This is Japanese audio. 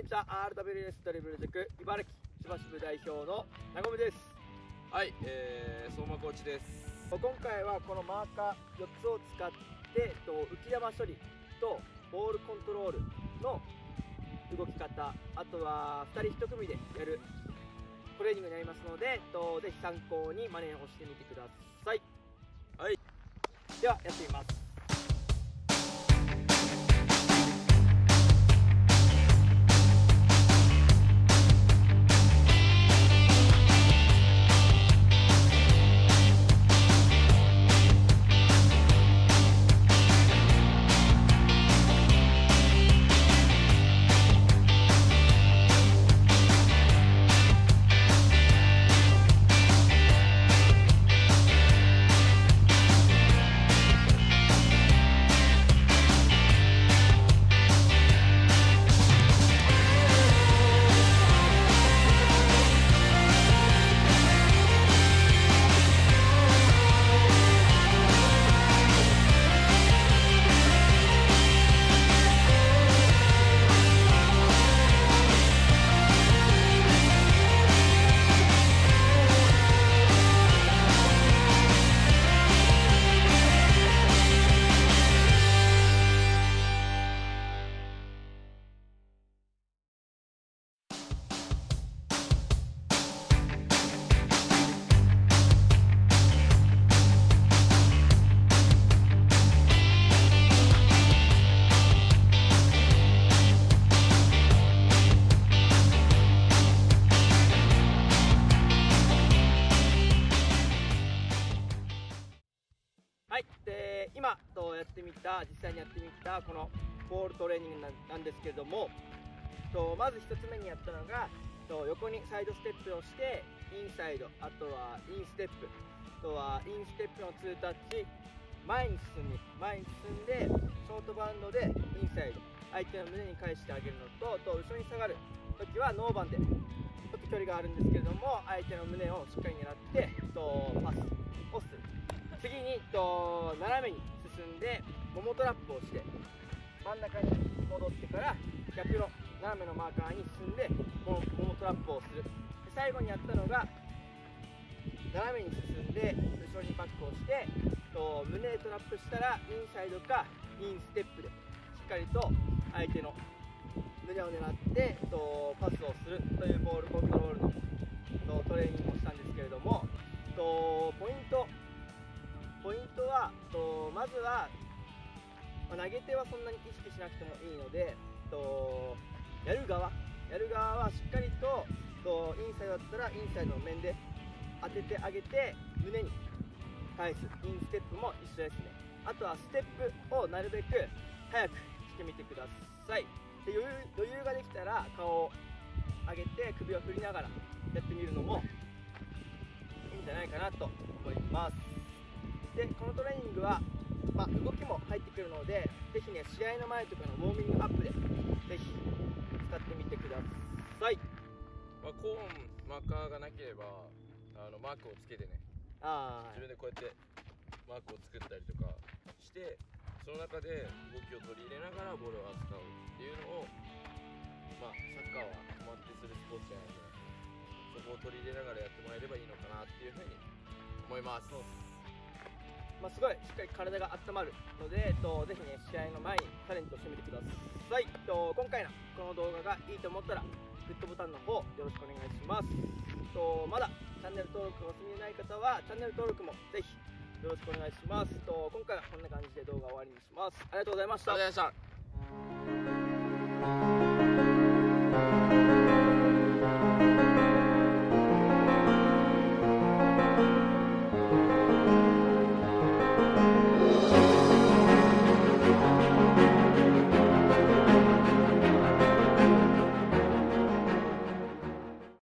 ちは。 RWS ドリブル塾茨城千葉支部代表のなごむです。 はい、相馬コーチです。 今回はこのマーカー4つを使って浮き球処理とボールコントロールの動き方、あとは2人1組でやるトレーニングになりますので、ぜひ参考に真似をしてみてください。 はい、 ではやってみます。今実際にやってみたこのボールトレーニングなんですけれども、まず1つ目にやったのが横にサイドステップをしてインサイド、あとはインステップ、あとはインステップの2タッチ、前に進んでショートバウンドでインサイド、相手の胸に返してあげるのと、後ろに下がる時はノーバンでちょっと距離があるんですけれども、相手の胸をしっかり狙ってパスをする。次に斜めに進んでももトラップをして真ん中に戻ってから逆の斜めのマーカーに進んでももトラップをする。で最後にやったのが斜めに進んで後ろにバックをして胸でトラップしたらインサイドかインステップでしっかりと相手の胸を狙ってパスをするというボールコントロールのトレーニングをしたんですけれども、ポイントはまずは投げ手はそんなに意識しなくてもいいので、やる側はしっかりとインサイドだったらインサイドの面で当ててあげて胸に返す。インステップも一緒ですね。あとはステップをなるべく早くしてみてください。で余裕ができたら顔を上げて首を振りながらやってみるのもいいんじゃないかなと思います。でこのトレーニングは、動きも入ってくるので、ぜひね試合の前とかのウォーミングアップでぜひ使ってみてください。 コーンマーカーがなければマークをつけてね、自分でこうやってマークを作ったりとかして、その中で動きを取り入れながらボールを扱うっていうのを、サッカーは止まってするスポーツじゃないので、そこを取り入れながらやってもらえればいいのかなっていうふうに思います。 すごいしっかり体が温まるので、ぜひね試合の前にチャレンジをしてみてください。今回のこの動画がいいと思ったらグッドボタンの方よろしくお願いします。まだチャンネル登録がお済みでない方はチャンネル登録もぜひよろしくお願いします。今回はこんな感じで動画終わりにします。ありがとうございました。 ありがとうございました。